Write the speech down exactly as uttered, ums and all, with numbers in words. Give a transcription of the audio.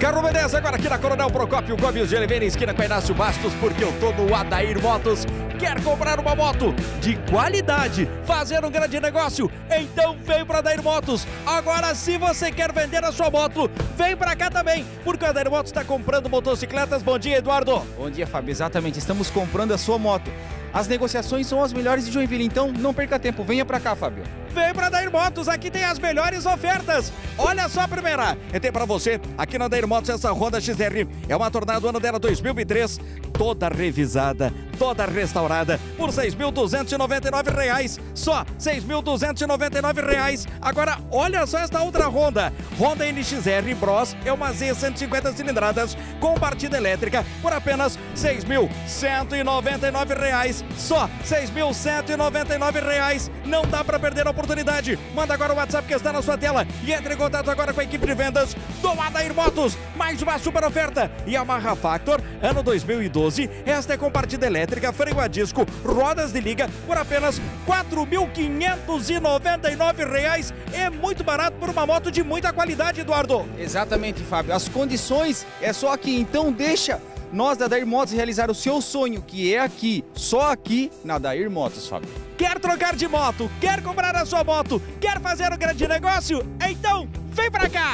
Carro B dez agora aqui na Coronel Procópio Gomes de Oliveira, esquina com a Inácio Bastos, porque eu tô no Adair Motos. Quer comprar uma moto de qualidade, fazer um grande negócio? Então vem para Adair Motos. Agora, se você quer vender a sua moto, vem para cá também, porque o Adair Motos está comprando motocicletas. Bom dia, Eduardo. Bom dia, Fábio. Exatamente, estamos comprando a sua moto. As negociações são as melhores de Joinville, então não perca tempo, venha pra cá, Fábio. Vem pra Adair Motos, aqui tem as melhores ofertas. Olha só a primeira, eu tenho pra você, aqui na Adair Motos, essa Honda X R, é uma Tornado, ano dela dois mil e três, toda revisada, toda restaurada, por seis mil duzentos e noventa e nove reais, só seis mil duzentos e noventa e nove reais. Agora, olha só esta outra Honda, Honda N X R Bros, é uma Z cento e cinquenta cilindradas, com partida elétrica, por apenas seis mil cento e noventa e nove reais. Só seis mil cento e noventa e nove reais, não dá para perder a oportunidade. Manda agora o WhatsApp que está na sua tela e entre em contato agora com a equipe de vendas do Adair Motos. Mais uma super oferta. Yamaha Factor, ano dois mil e doze, esta é com partida elétrica, freio a disco, rodas de liga, por apenas quatro mil quinhentos e noventa e nove reais. É muito barato por uma moto de muita qualidade, Eduardo. Exatamente, Fábio. As condições é só aqui, então deixa nós da Adair Motos realizar o seu sonho, que é aqui, só aqui na Adair Motos, Fábio. Quer trocar de moto? Quer comprar a sua moto? Quer fazer um grande negócio? Então, vem pra cá!